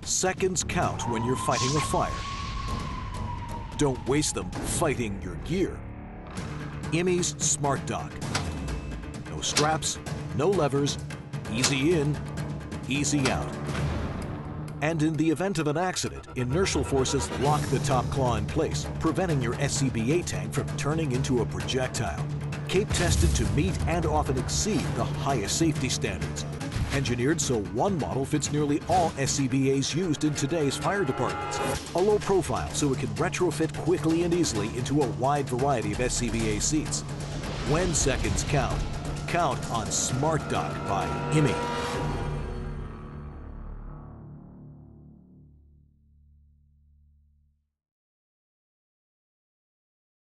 Seconds count when you're fighting a fire. Don't waste them fighting your gear. IMMI's SmartDock. No straps, no levers, easy in, easy out. And in the event of an accident, inertial forces lock the top claw in place, preventing your SCBA tank from turning into a projectile. Cape tested to meet and often exceed the highest safety standards. Engineered so one model fits nearly all SCBAs used in today's fire departments. A low profile so it can retrofit quickly and easily into a wide variety of SCBA seats. When seconds count, count on SmartDock by IMMI.